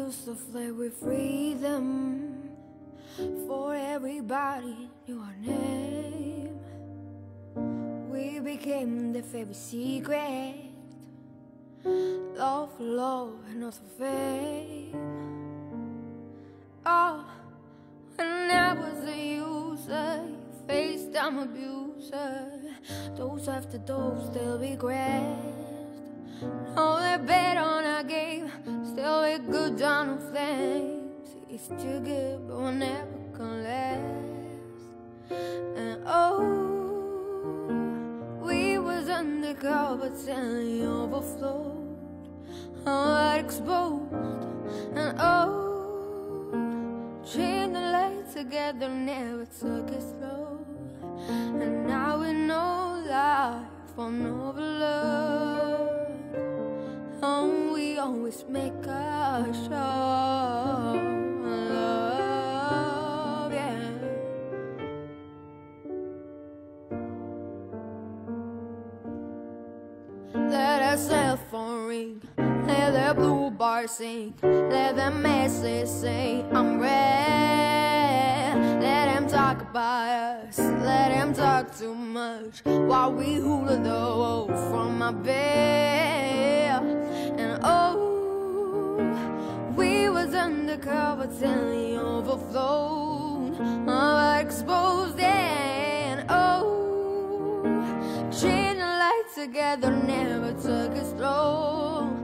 used to flare with freedom. For everybody knew our name. We became the favorite secret. Love for love and not for fame. Oh, and I was a user, FaceTime abuser. Dose after dose, they'll regressed. No, they bet on our game, still we go down in flames. It's too good, but we're never gonna last. And oh, we was undercover till he overflowed. Heart exposed. And oh, chain the light together, never took it slow. And now we know life on overload. Oh, we always make a show. Love, yeah. Let that cell phone ring, let that blue bar sing, let that message say I'm red. Let them talk about us, let them talk too much, while we hula the wolf from my bed. And oh, we was undercover till he overflowed. My exposed and oh, chain the light together, never took it slow.